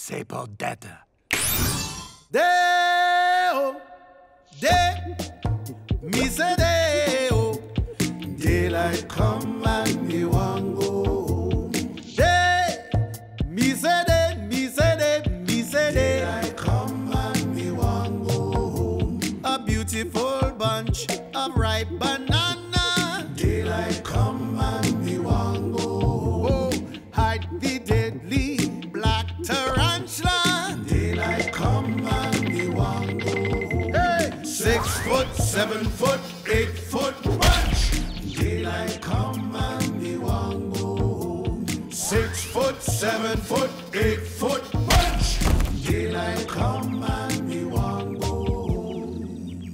Se på dette. Deo, me say Deo. Daylight come and me want go home. Me say daylight come and me want go home. A beautiful bunch of ripe banana. Daylight come and me want go home. Hide the deadly black tarantula. Daylight come and me want go home. Hey! 6 foot, 7 foot, 8 foot bunch. Daylight come and me want go home. 6 foot, 7 foot, 8 foot bunch. Daylight come and me want go home.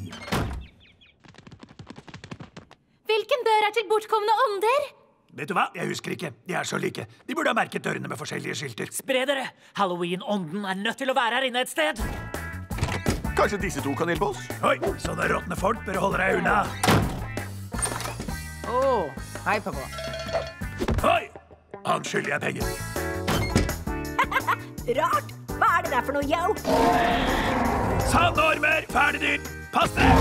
Hvilken dør til bortkomne ånder? Vet du hva? Jeg husker ikke. De så like. De burde ha merket dørene med forskjellige skilter. Spre dere! Halloween-ånden nødt til å være her inne et sted. Kanskje disse to kan hjelpe oss? Oi, sånne råtne folk bør holde deg unna. Hei, pappa. Oi! Han skylder jeg penger. Rart. Hva det der for noe, yo? Sandormer, ferdig dyrt. Pass deg!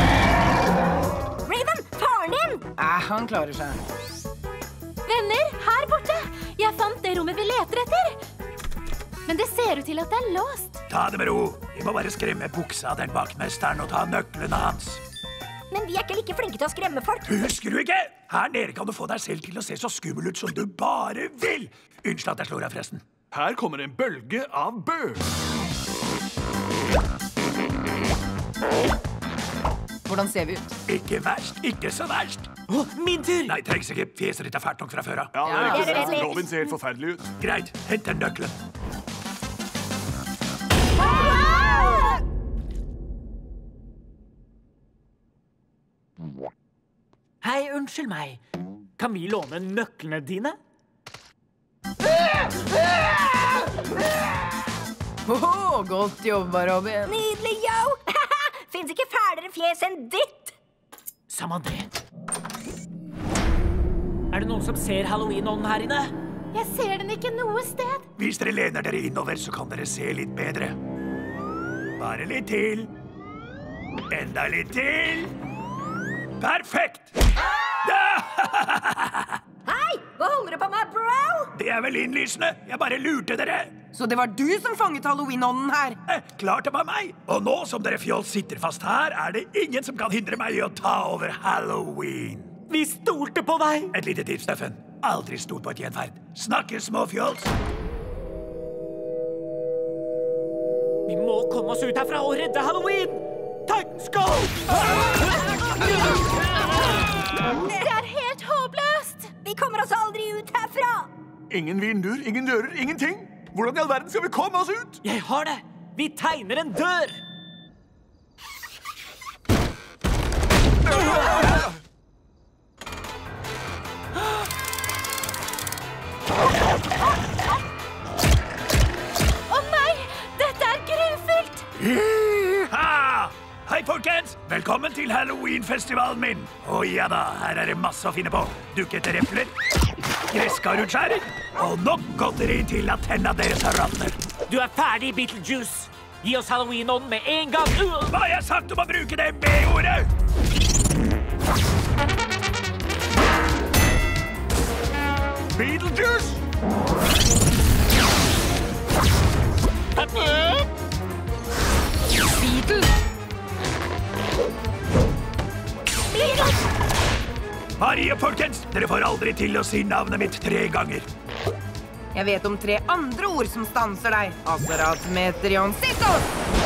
Raven, faren din! Han klarer seg. Venner, her borte. Jeg fant det rommet vi leter etter. Men det ser ut til at det låst. Ta det med ro. Vi må bare skremme buksa av den vaktmesteren og ta nøklene hans. Men vi ikke like flinke til å skremme folk. Husker du ikke? Her nede kan du få deg selv til å se så skummel ut som du bare vil. Unnskyld at jeg slår deg forresten. Her kommer en bølge av bø. Hvordan ser vi ut? Ikke verst, ikke så verst. Min tur! Nei, trengs ikke. Fjeset ditt fælt nok fra før av. Ja, det det riktig. riktig. Robin ser helt forferdelig ut. Greit, hent den nøkkelen. Hei, unnskyld meg. Kan vi låne nøklene dine? Godt jobba, Robin. Nydelig, yo! Finns ikke fælere fjes enn ditt. Samme det. Det noen som ser Halloween-ånden her inne? Jeg ser den ikke noe sted. Hvis dere lener dere innover, så kan dere se litt bedre. Bare litt til. Enda litt til. Perfekt! Hei, hva holder du på med, bro? Det vel innlysende. Jeg bare lurte dere. Så det var du som fanget Halloween-ånden her? Klart det var meg. Og nå som dere fjoll sitter fast her, det ingen som kan hindre meg i å ta over Halloween. Vi stolte på deg! Et lite tips, Steffen. Aldri stol på et gjenferd. Snakkes, små fjols. Vi må komme oss ut herfra og redde Halloween! Titans go! Det helt håpløst. Vi kommer oss aldri ut herfra. Ingen vinduer, ingen dører, ingenting. Hvordan i all verden skal vi komme oss ut? Jeg har det! Vi tegner en dør! Nei, dette grufullt. Hei, folkens! Velkommen til Halloween-festivalen min. Og ja da, her det masse å finne på. Dukkete refler, gresskarutskjærer og nok godteri til at hendene deres råtner. Du ferdig, Beetlejuice. Gi oss Halloween-ånden med en gang. Hva har jeg sagt om å bruke det B-ordet? Beetlejuice! Marie, folkens, dere får aldri til å si navnet mitt 3 ganger. Jeg vet om 3 andre ord som stanser deg. Aserat, Meterion, Sistos!